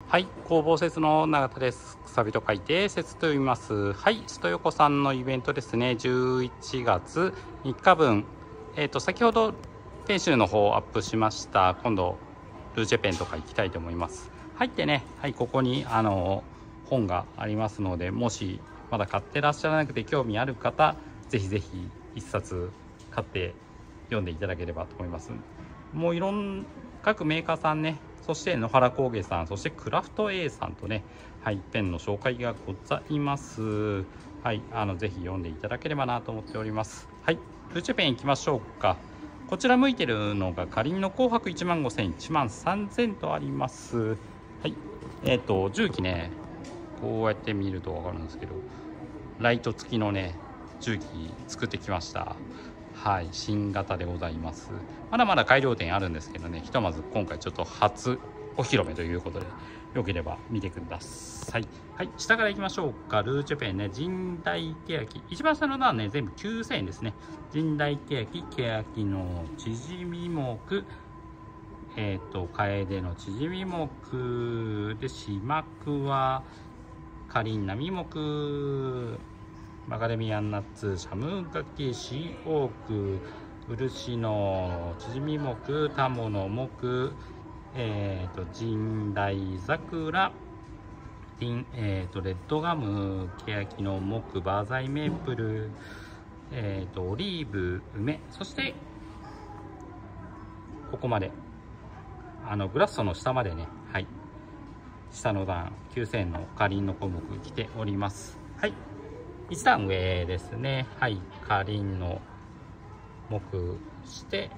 はい、工房節の永田です。くさびと書いて節と読みます。はい、ストヨコさんのイベントですね。11月3日分、先ほどペンシルの方をアップしました。今度ルーチェペンとか行きたいと思います。入ってね、はい、ここに本がありますので、もしまだ買ってらっしゃらなくて興味ある方、ぜひぜひ一冊買って読んでいただければと思います。もういろんな各メーカーさんね、そして野原工芸さん、そしてクラフト A さんとね、はい、ペンの紹介がございます。はい、ぜひ読んでいただければなと思っております。はい、ルチェペンいきましょうか。こちら向いてるのがかりんの紅白15000、13000とあります。はい、重機ね、こうやって見ると分かるんですけど、ライト付きのね、重機作ってきました。はい、新型でございます。まだまだ改良点あるんですけどね、ひとまず今回ちょっと初お披露目ということで、よければ見てください。はい、下からいきましょうか。ルーチェペンね、神代欅、一番下の段ね、全部9000円ですね。神代欅、欅の縮み木、楓の縮み木で、島桑、かりんなみ木、マカデミアンナッツ、シャムガケ、シーオーク、漆の縮み木、タモの木、神代桜、レッドガム、欅の木、バーザイメープル、オリーブ、梅、そしてここまでグラッソの下までね、はい、下の段9000円のかりんの項目来ております。はい、一段上ですね。はい、かりんの木して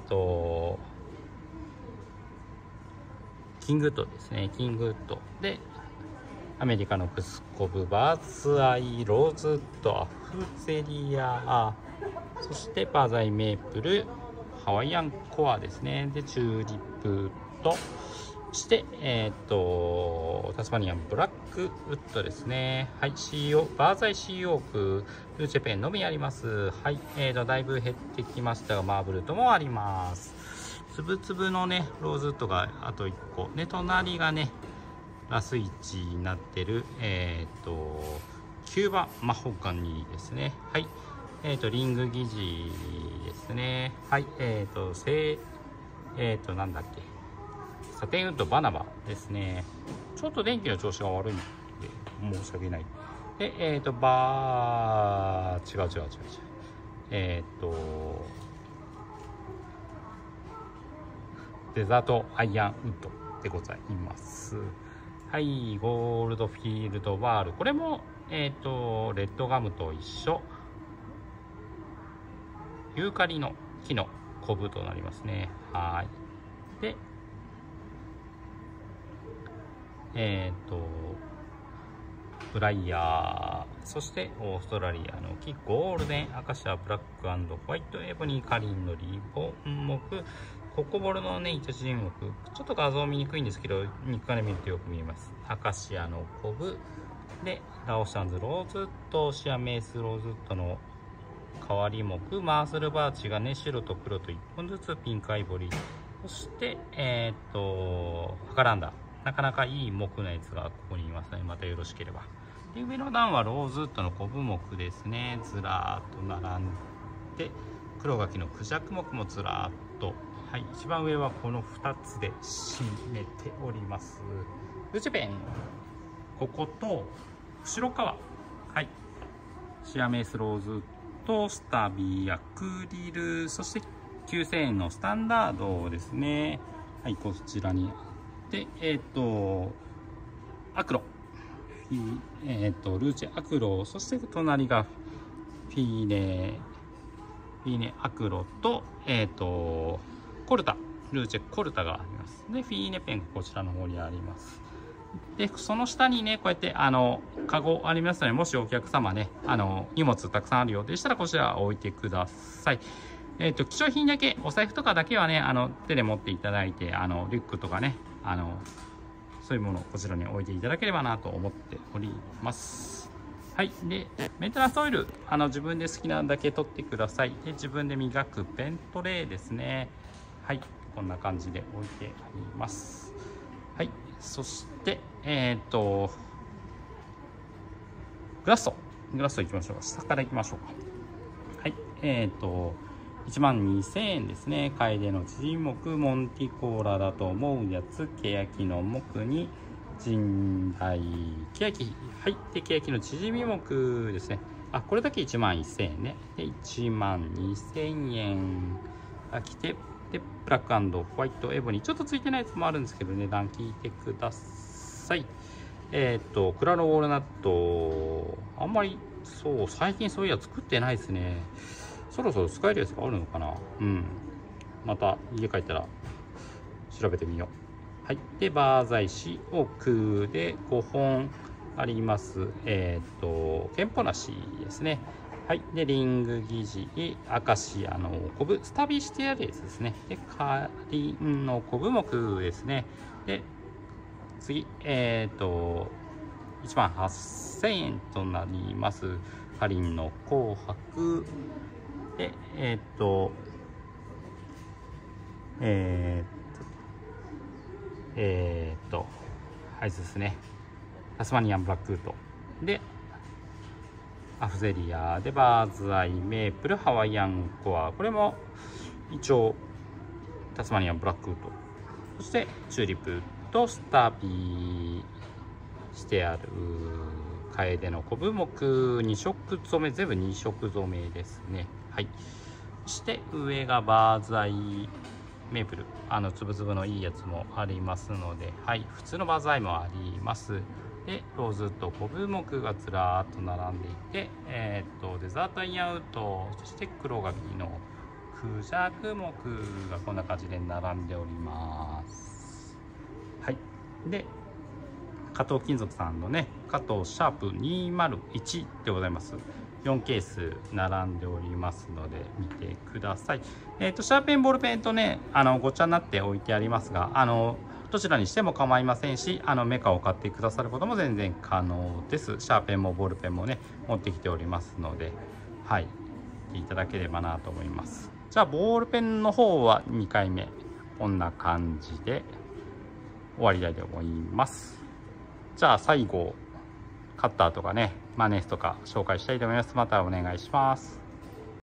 キングウッドですね。キングウッドでアメリカのクスコブ、バーツアイ、ローズウッド、アフゼリア、そしてバーザイメープル、ハワイアンコアですね。でチューリップとしてタスマニアンブラックウッドですね。はい、バーザイシーオーク、ルーチェペンのみあります。はい、だいぶ減ってきましたが、マーブルともあります。つぶつぶのね、ローズウッドがあと1個。で、隣がね、ラスイチになってる、キューバマホガニーですね。はい、リング生地ですね。はい、なんだっけ。サテンウッドバナバですね。ちょっと電気の調子が悪いんで申し訳ない。で、違う。デザートアイアンウッドでございます。はい、ゴールドフィールドワール。これも、レッドガムと一緒。ユーカリの木のコブとなりますね。はい。で、ブライヤー、そしてオーストラリアの木、ゴールデンアカシア、ブラック&ホワイトエボニー、カリンのリボン木、ココボルのね、糸縮み木、ちょっと画像見にくいんですけど、肉から見るとよく見えます。アカシアのコブで、ラオシャンズローズウッド、シアメイスローズウッドの変わり木、マースルバーチがね、白と黒と1本ずつ、ピンクアイボリー、そしてハカランダ、なかなかいい木のやつがここにいますね。またよろしければ。で、上の段はローズウッドのコブ木ですね。ずらーっと並んで、黒柿のクジャク木もずらーっと。はい、一番上はこの2つで締めております。ルチェペン、ここと後ろ側、はい、シアメイスローズウッド、スタビアクリル、そして9000円のスタンダードですね。はい、こちらに。で、アクロ、ルーチェアクロ、そして隣がフィーネアクロと、コルタ、ルーチェコルタがあります。で、フィーネペンがこちらの方にあります。で、その下にね、こうやってカゴありますので、もしお客様ね、荷物たくさんあるようでしたら、こちら置いてください。貴重品だけ、お財布とかだけはね、手で持っていただいて、リュックとかね、そういうものをこちらに置いていただければなと思っております。はい。で、メンテナンスオイル、自分で好きなだけ取ってください。で、自分で磨くペントレーですね。はい。こんな感じで置いてあります。はい。 そしてグラストいきましょう。下からいきましょうか。はい、12000円ですね。楓の縮木、モンティコーラだと思うやつ、欅の木に神代欅、はい、で欅の縮み木ですね。あ、これだけ11000円ね。で12000円が来て、でブラック&ホワイトエボニー、ちょっとついてないやつもあるんですけど、値段聞いてください。クラロウォールナット、あんまり最近そういや作ってないですね。そろそろ使えるやつがあるのかな。また家帰ったら調べてみよう。はい、でバーザイシ奥で5本あります。ケンポナシですね。はい、でリングギジ、アカシアのコブ、スタビシティアレースですね。でカリンのコブ木ですね。で次18000円となります。カリンの紅白ではいですね、タスマニアンブラックウッドでアフゼリアでバーズアイメープルハワイアンコア、これも一応タスマニアンブラックウッド、そしてチューリップとスタビしてある楓のコブ木2色染め、全部2色染めですね。はい、そして上がバーズアイメープル、つぶつぶのいいやつもありますので、はい、普通のバーズアイもあります。でローズとコブ木がずらーっと並んでいて、デザートインアウト、そして黒髪のクジャク木がこんな感じで並んでおります。はい、で加藤金属さんのね、加藤シャープ201でございます。4ケース並んでおりますので見てください。シャーペンボールペンとね、ごっちゃになって置いてありますが、どちらにしても構いませんし、メカを買ってくださることも全然可能です。シャーペンもボールペンもね持ってきておりますので、はい、いただければなと思います。じゃあボールペンの方は2回目こんな感じで終わりたいと思います。じゃあ最後カッターとかねマネースとか紹介したいと思います。またお願いします。